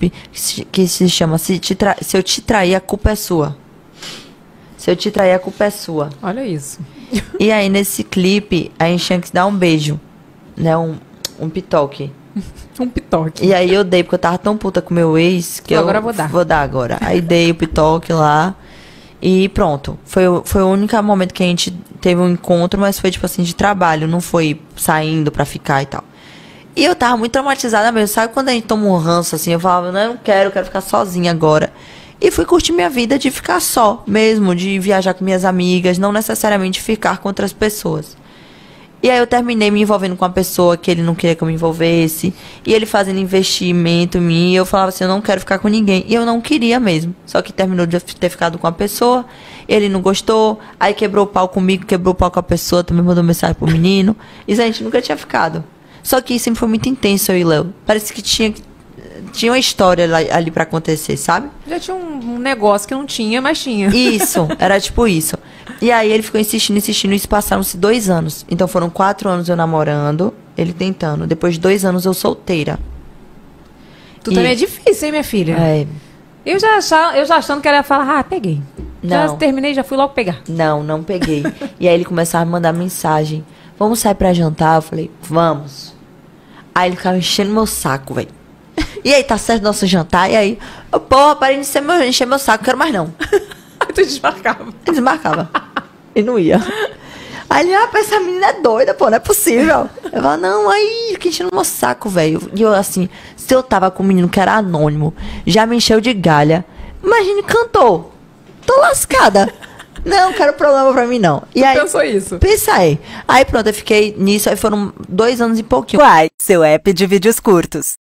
que se chama Se eu te trair, a culpa é sua. Se eu te trair, a culpa é sua. Olha isso. E aí, nesse clipe, a gente tinha que dar um beijo, né? Um pitoque. Um pitoque. E aí eu dei, porque eu tava tão puta com meu ex, que Agora eu vou dar. Vou dar agora. Aí dei o pitoque lá e pronto. Foi o único momento que a gente teve um encontro, mas foi tipo assim, de trabalho, não foi saindo pra ficar e tal. E eu tava muito traumatizada mesmo. Sabe quando a gente toma um ranço assim? Eu falava, não, eu não quero, eu quero ficar sozinha agora. E fui curtir minha vida de ficar só mesmo, de viajar com minhas amigas, não necessariamente ficar com outras pessoas. E aí eu terminei me envolvendo com uma pessoa que ele não queria que eu me envolvesse. E ele fazendo investimento em mim. E eu falava assim, eu não quero ficar com ninguém. E eu não queria mesmo. Só que terminou de ter ficado com a pessoa. Ele não gostou. Aí quebrou o pau comigo, quebrou o pau com a pessoa. Também mandou mensagem pro menino. E a gente nunca tinha ficado. Só que sempre foi muito intenso, eu e Léo. Parece que tinha uma história ali pra acontecer, sabe? Já tinha um negócio que não tinha, mas tinha. Isso, era tipo isso. E aí ele ficou insistindo, e isso passaram-se 2 anos. Então foram 4 anos eu namorando, ele tentando. Depois de 2 anos eu solteira. Também é difícil, hein, minha filha? É. Eu já achando que ela ia falar, peguei. Não. Já terminei, já fui logo pegar. Não peguei. E aí ele começava a me mandar mensagem. Vamos sair pra jantar? Eu falei, vamos. Aí ele ficava enchendo meu saco, velho. E aí, tá certo nosso jantar? E aí, porra, parei de encher meu saco, quero mais não. Aí tu desmarcava. Ele desmarcava. E não ia. Aí ele, essa menina é doida, pô, não é possível. Eu falava, não, aí, fica enchendo meu saco, velho. E eu, assim, se eu tava com um menino que era anônimo, já me encheu de galha. Imagine, cantor. Tô lascada. Não, quero problema pra mim, não. E aí, pensou isso? Pensa aí. Aí pronto, eu fiquei nisso, aí foram 2 anos e pouquinho. Quai, seu app de vídeos curtos.